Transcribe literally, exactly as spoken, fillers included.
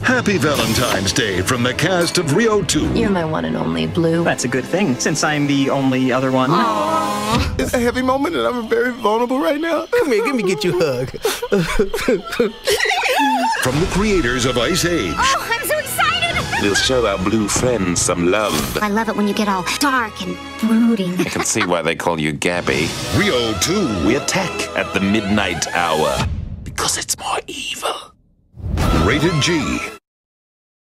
Happy Valentine's Day from the cast of Rio two. You're my one and only Blue. That's a good thing, since I'm the only other one. Aww. It's a heavy moment and I'm very vulnerable right now. Come here, let me get you a hug. From the creators of Ice Age. Oh, I'm so excited! We'll show our blue friends some love. I love it when you get all dark and brooding. I can see why they call you Gabby. Rio two. We attack at the midnight hour because it's more evil. Rated G.